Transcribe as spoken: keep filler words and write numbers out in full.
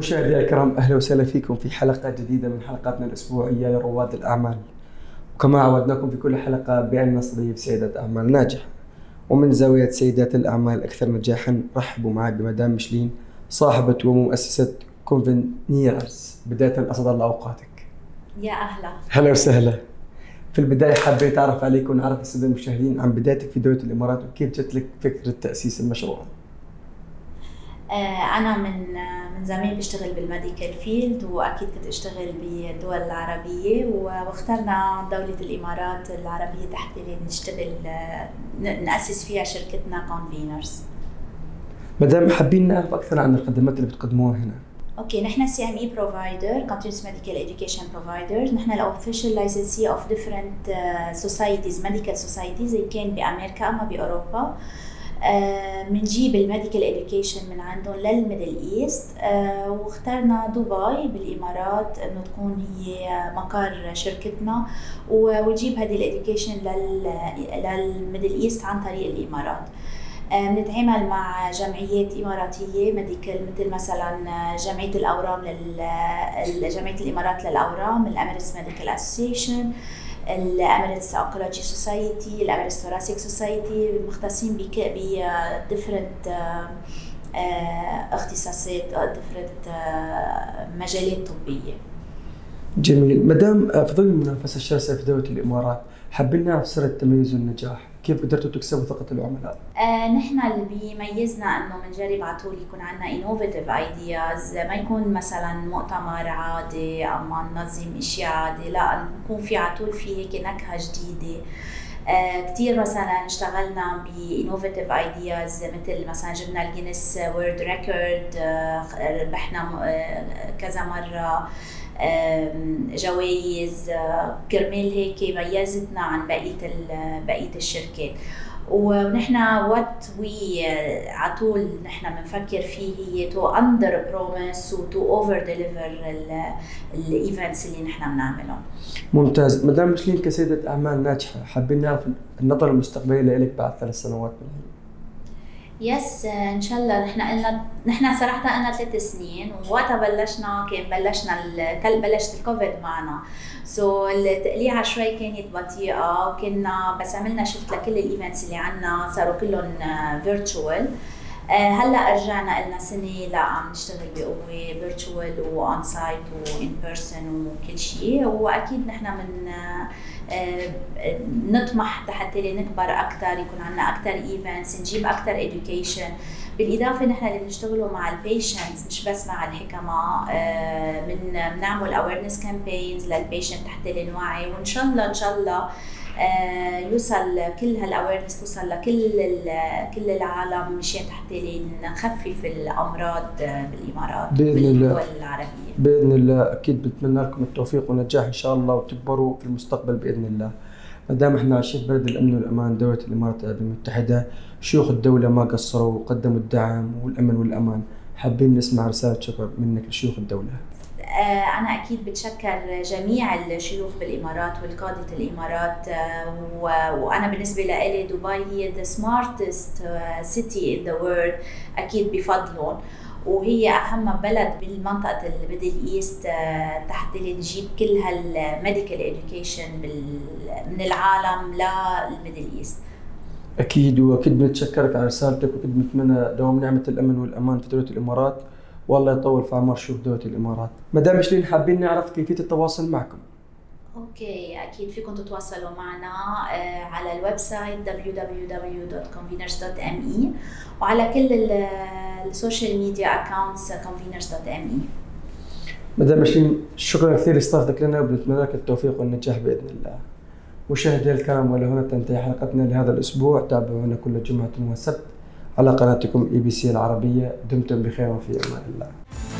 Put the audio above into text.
مشاهدينا الكرام، اهلا وسهلا فيكم في حلقه جديده من حلقاتنا الاسبوعيه لرواد الاعمال. وكما عودناكم في كل حلقه بان نستضيف سيدات اعمال ناجحه. ومن زاويه سيدات الاعمال الاكثر نجاحا رحبوا معي بمدام مشلين، صاحبه ومؤسسه كونفينيرز. بدايه اسعد الله اوقاتك. يا اهلا. هلا وسهلا. في البدايه حبيت اتعرف عليك ونعرف الساده المشاهدين عن بدايتك في دوله الامارات وكيف جت لك فكره تاسيس المشروع. أنا من من زمان بشتغل بالميديكال فيلد، وأكيد كنت أشتغل بالدول العربية، واخترنا دولة الإمارات العربية تحت نشتغل نأسس فيها شركتنا كونفينرز. مدام حابين نعرف أكثر عن الخدمات اللي بتقدموها هنا. اوكي، نحن سي ام اي بروفايدر، continuous medical education providers. نحن الاوفيشال لايسنسي اوف ديفرنت سوسايتيز، ميديكال سوسايتيز، إن كان بأمريكا أما بأوروبا. بنجيب الميديكال اديوكيشن من عندهم للميدل ايست، واخترنا دبي بالامارات انه تكون هي مقر شركتنا، ونجيب هذه الاديوكيشن للميدل ايست عن طريق الامارات. بنتعامل مع جمعيات اماراتيه ميديكال، مثل مثلا جمعيه الاورام لل جمعيه الامارات للاورام، الاميريتس ميديكال اسوسيشن، الاميريتس اونكولوجي سوسايتي، الاميريتس ثوراسيك سوسايتي، مختصين ب ديفرنت اختصاصات، ديفرنت مجالات طبيه. جميل. مدام في ظل المنافسه الشرسه في دوله الامارات، حابين نعرف سر التميز والنجاح، كيف قدرتوا تكسبوا ثقه العملاء؟ آه نحن اللي بيميزنا انه بنجرب على طول يكون عندنا انوفيتيف ايدياز، ما يكون مثلا مؤتمر عادي اما ننظم اشياء عادي، لا نكون في على طول في هيك نكهه جديده. آه كثير مثلا اشتغلنا بانوفيتيف ايدياز، مثل مثلا جبنا الجينيس وورد ريكورد، آه ربحنا آه كذا مره جوائز، كرمال هيك ميزتنا عن بقيه بقيه الشركات. ونحن وات وي على طول نحن بنفكر فيه هي تو اندر بروميس وتو اوفر ديليفر الايفنتس اللي نحن بنعملهم. ممتاز. مدام مشلين كسيده اعمال ناجحه، حابين نعرف النظره المستقبليه لك بعد ثلاث سنوات من الحين. يس ان شاء الله. نحن قلنا نحن صراحه قلنا ثلاث سنين، ووقتها بلشنا كان بلشنا كل بلشت الكوفيد معنا، سو so التقليعه شوي كانت بطيئه، وكنا بس عملنا شفت لكل الايفنتس اللي عندنا صاروا كلهم فيرتشوال. هلا رجعنا لنا سنه لا عم نشتغل بقوه فيرتشوال وان سايت وان بيرسون وكل شيء، واكيد نحن من نطمح حتى نكبر اكثر، يكون عندنا اكثر ايفنتس، نجيب اكثر education. بالاضافه نحن اللي بنشتغلوا مع البيشنتس مش بس مع الحكماء، من بنعمل اويرنس كامبينز للبيشنت حتى نوعي، وان شاء الله ان شاء الله يوصل كل هالاويرنس توصل لكل كل العالم مشان حتى نخفف الامراض بالامارات باذن الله والدول العربيه. باذن الله اكيد بتمنى لكم التوفيق والنجاح ان شاء الله، وتكبروا في المستقبل باذن الله. ما دام احنا عايشين في بلد الامن والامان دوله الامارات العربيه المتحده، شيوخ الدوله ما قصروا وقدموا الدعم والامن والامان. حابين نسمع رساله شكر منك لشيوخ الدوله. أنا أكيد بتشكر جميع الشيوخ بالإمارات والقادة الإمارات، وأنا بالنسبة لي دبي هي the smartest city in the world أكيد بفضلهم، وهي أهم بلد بالمنطقة الميدل إيست تحت اللي نجيب كل هالميديكال إديوكيشن من العالم للميدل إيست. أكيد، وأكيد بنتشكرك على رسالتك، وأكيد بنتمنى دوام نعمة الأمن والأمان في دولة الإمارات، والله يطول في أعمار شيوخ دولة الإمارات. مدام مشلين حابين نعرف كيفية التواصل معكم. اوكي، اكيد فيكم تتواصلوا معنا على الويب سايت دبليو دبليو دبليو دوت كونفينرز دوت ام اي، وعلى كل السوشيال ميديا اكونتس كونفينرز دوت ام اي. مدام مشلين شكرا كثير لاستضافتك لنا، وبنتمنى لك التوفيق والنجاح باذن الله. مشاهدينا الكرام، ولهنا تنتهي حلقتنا لهذا الاسبوع. تابعونا كل جمعه وسبت على قناتكم اي بي سي العربيه. دمتم بخير وفي امان الله.